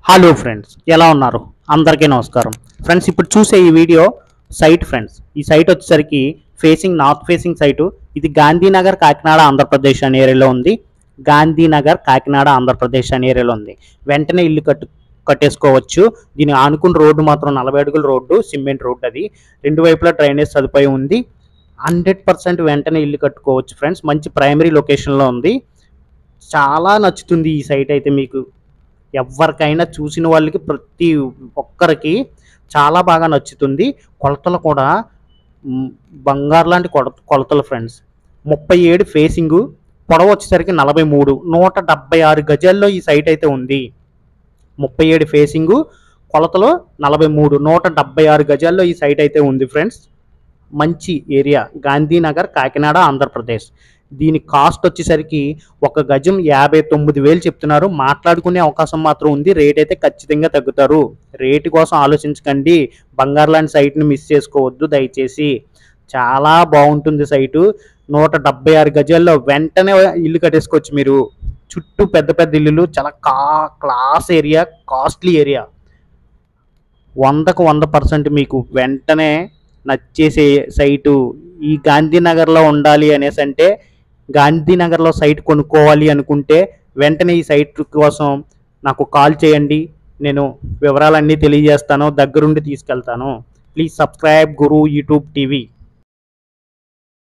Hello friends, ఎలా ఉన్నారు? అందరికీ నమస్కారం. ఫ్రెండ్స్, ఇప్పుడు చూసే ఈ వీడియో సైట్ ఫ్రెండ్స్. ఈ సైట్ వచ్చేసరికి నార్త్ ఫేసింగ్ సైటు. ఇది గాంధీనగర్ కాకినాడ ఆంధ్రప్రదేశ్ అనే ఏరియాలో ఉంది. గాంధీనగర్ కాకినాడ ఆంధ్రప్రదేశ్ అనే ఏరియాలో ఉంది. వెంటనే ఇల్లు కట్టేసుకోవచ్చు. దీని ఆనుకున్న రోడ్డు మాత్రం 40 అడుగుల రోడ్డు, సిమెంట్ రోడ్డు. అది రెండు వైపులా డ్రైనేజ్ సదుపాయం ఉంది. 100% వెంటనే ఇల్లు కట్టుకోవచ్చు ఫ్రెండ్స్. మంచి ప్రైమరీ లొకేషన్లో ఉంది. చాలా నచ్చుతుంది ఈ సైట్ అయితే. మీకు ఎవరికైనా చూసిన వాళ్ళకి ప్రతి ఒక్కరికి చాలా బాగా నచ్చుతుంది. కొలతలు కూడా బంగారు లాంటి కొలతలు ఫ్రెండ్స్. 37 ఫేసింగు, పొడవు వచ్చేసరికి 43, 176 గజాల్లో ఈ సైట్ అయితే ఉంది. 37 ఫేసింగు, కొలతలు 43, 176 గజాల్లో ఈ సైట్ అయితే ఉంది ఫ్రెండ్స్. మంచి ఏరియా, గాంధీనగర్ కాకినాడ ఆంధ్రప్రదేశ్. దీని కాస్ట్ వచ్చేసరికి ఒక గజం 59,000 చెప్తున్నారు. మాట్లాడుకునే అవకాశం మాత్రం ఉంది. రేట్ అయితే ఖచ్చితంగా తగ్గుతారు. రేటు కోసం ఆలోచించకండి. బంగారు లాంటి సైట్ని మిస్ చేసుకోవద్దు దయచేసి. చాలా బాగుంటుంది సైటు. 176 గజాల్లో వెంటనే ఇల్లు కట్టేసుకోవచ్చు మీరు. చుట్టూ పెద్ద పెద్ద ఇల్లులు, చాలా క్లాస్ ఏరియా, కాస్ట్లీ ఏరియా. 100కు 100% మీకు వెంటనే నచ్చేసే సైటు. ఈ గాంధీనగర్లో ఉండాలి అనేసి అంటే, గాంధీనగర్లో సైట్ కొనుక్కోవాలి అనుకుంటే వెంటనే ఈ సైట్ కోసం నాకు కాల్ చేయండి. నేను వివరాలన్నీ తెలియజేస్తాను, దగ్గరుండి తీసుకెళ్తాను. Please subscribe Guru YouTube TV.